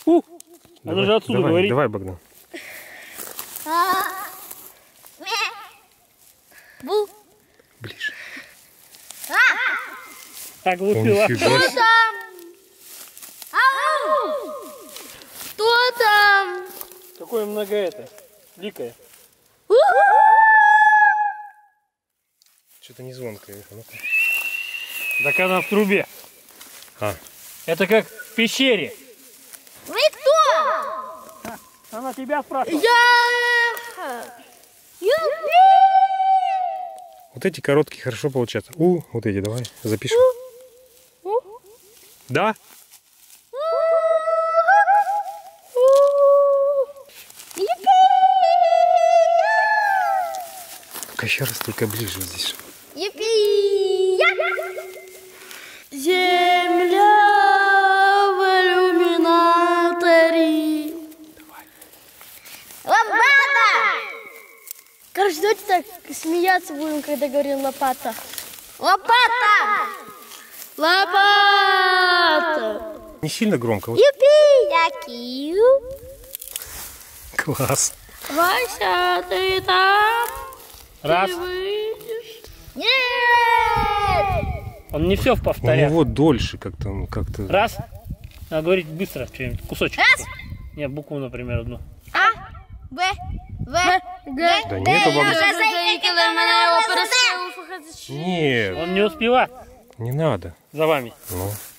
Оно же отсюда говорит. Давай, Богдан. Бу. Ближе. Оглупила. Нифига себе. Там. Кто там? Какое много это. Ликое. Что-то не звонкое. Ну-ка. Так она в трубе. А. Это как в пещере. Вы кто? Она тебя спрашивает. Юпи! Вот эти короткие хорошо получаются. Вот эти давай запишем. Да? Только еще раз, только ближе вот здесь. Юпи! Земля в иллюминаторе. Лопата! Короче, давайте так смеяться будем, когда говорим лопата. Лопата! Лопата! Не сильно громко. Вот. Юпи! Класс. Вася, ты там? Раз. Ты выйдешь? Нет! Он не все У повторяет. него дольше как-то. Он как-то. Раз. Надо говорить быстро, что-нибудь. Кусочек. Раз. Не, букву, например, одну. А, Б, В, Г. Да нет, Богдан. Нет. Нет, Он не успевает не надо. за вами. Ну.